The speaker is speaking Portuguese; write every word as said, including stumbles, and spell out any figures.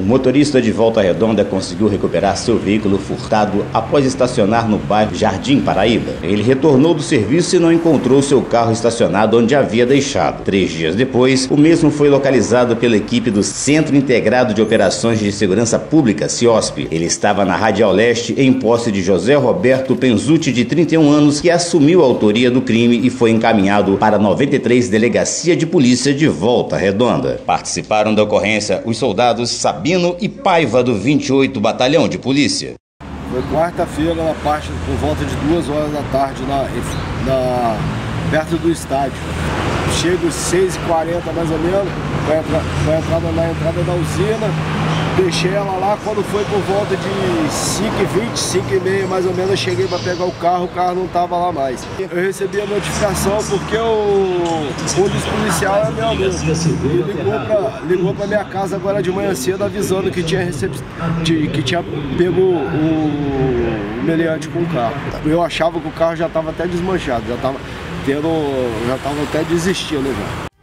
motorista de Volta Redonda conseguiu recuperar seu veículo furtado após estacionar no bairro Jardim Paraíba. Ele retornou do serviço e não encontrou seu carro estacionado onde havia deixado. Três dias depois, o mesmo foi localizado pela equipe do Centro Integrado de Operações de Segurança Pública, CIOSP. Ele estava na Radial Leste em posse de José Roberto Penzuti, de trinta e um anos, que assumiu a autoria do crime e foi encaminhado para a noventa e três Delegacia de Polícia de Volta Redonda. Participaram da ocorrência os soldados Sabino e Paiva do vinte e oito Batalhão de Polícia. Foi quarta-feira, na parte por volta de duas horas da tarde, na, na, perto do estádio. Chego às seis e quarenta mais ou menos, foi a entrada na entrada da usina, deixei ela lá. Quando foi por volta de cinco e vinte, cinco e meia mais ou menos, eu cheguei para pegar o carro, o carro não estava lá mais. Eu recebi a notificação porque o, o dos policiais é meu amigo. Ele ligou para ligou para minha casa agora de manhã cedo, avisando que tinha, recep... que tinha pego o meliante com o carro. Eu achava que o carro já estava até desmanchado, já estava tendo, já estava até desistindo já.